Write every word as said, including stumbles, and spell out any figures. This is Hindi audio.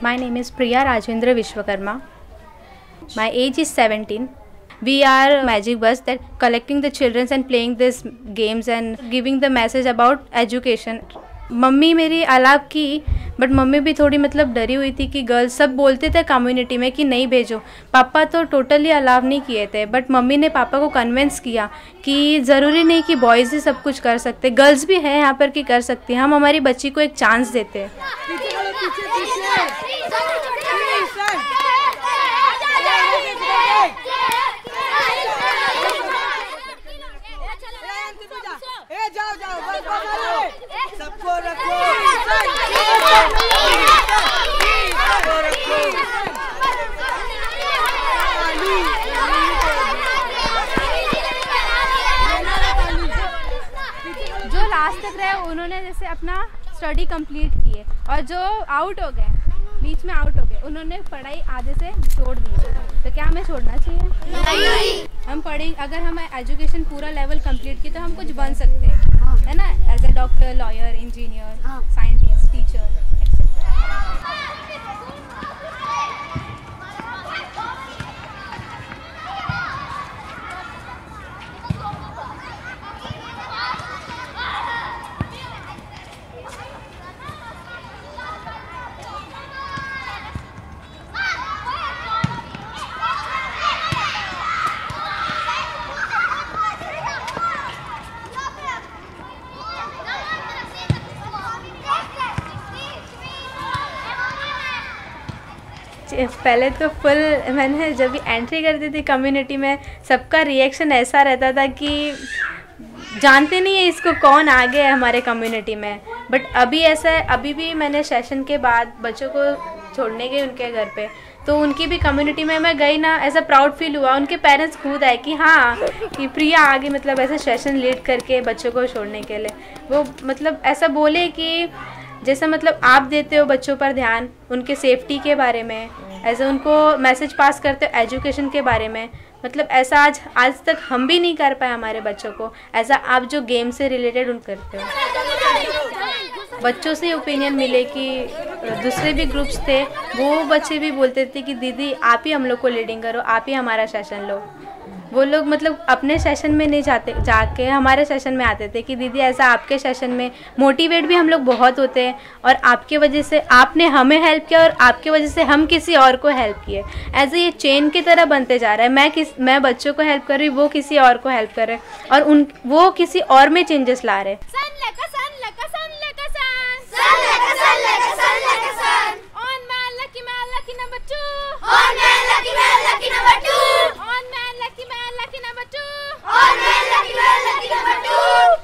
My name is Priya Rajendra Vishwakarma. My age is seventeen. We are magic bus that collecting the children and playing these games and giving the message about education. Mummy मेरी अलाउ की, बट मम्मी भी थोड़ी मतलब डरी हुई थी कि गर्ल्स सब बोलते थे कम्युनिटी में कि नहीं भेजो. पापा तो टोटली अलाउ नहीं किए थे, बट मम्मी ने पापा को कन्विंस किया कि ज़रूरी नहीं कि बॉयज़ ही सब कुछ कर सकते, गर्ल्स भी हैं यहाँ पर कि कर सकती हैं. हम हमारी बच्ची को एक चांस देते हैं. सबको रखो. जो लास्ट तक रहे उन्होंने जैसे अपना स्टडी कंप्लीट किए, और जो आउट हो गए, बीच में आउट हो गए, उन्होंने पढ़ाई आधे से छोड़ दी. तो क्या हमें छोड़ना चाहिए? नहीं. हम पढ़े, अगर हम एजुकेशन पूरा लेवल कंप्लीट की तो हम कुछ बन सकते हैं, है ना, as a doctor, lawyer, engineer, scientist, teacher. पहले तो फुल मैंने जब भी एंट्री करती थी कम्युनिटी में, सबका रिएक्शन ऐसा रहता था कि जानते नहीं है इसको कौन आ गया है हमारे कम्युनिटी में. बट अभी ऐसा है, अभी भी मैंने सेशन के बाद बच्चों को छोड़ने गई उनके घर पे, तो उनकी भी कम्युनिटी में मैं गई ना, ऐसा प्राउड फील हुआ. उनके पेरेंट्स खुद आए कि हाँ कि प्रिया आ गई, मतलब ऐसा सेशन लीड करके बच्चों को छोड़ने के लिए. वो मतलब ऐसा बोले कि जैसा मतलब आप देते हो बच्चों पर ध्यान, उनके सेफ्टी के बारे में, ऐसे उनको मैसेज पास करते हो एजुकेशन के बारे में, मतलब ऐसा आज आज तक हम भी नहीं कर पाए हमारे बच्चों को, ऐसा आप जो गेम से रिलेटेड उन करते हो. बच्चों से ओपिनियन मिले कि दूसरे भी ग्रुप्स थे, वो बच्चे भी बोलते थे कि दीदी आप ही हम लोग को लीडिंग करो, आप ही हमारा सेशन लो. वो लोग मतलब अपने सेशन में नहीं जाते, जाके हमारे सेशन में आते थे कि दीदी ऐसा आपके सेशन में मोटिवेट भी हम लोग बहुत होते हैं, और आपके वजह से आपने हमें हेल्प किया और आपके वजह से हम किसी और को हेल्प किए. ऐसे ये चेन की तरह बनते जा रहा है. मैं किस मैं बच्चों को हेल्प कर रही, वो किसी और को हेल्प कर रहे, और उन वो किसी और में चेंजेस ला रहे. On man, lucky man, lucky number two. On man, lucky man, lucky number two.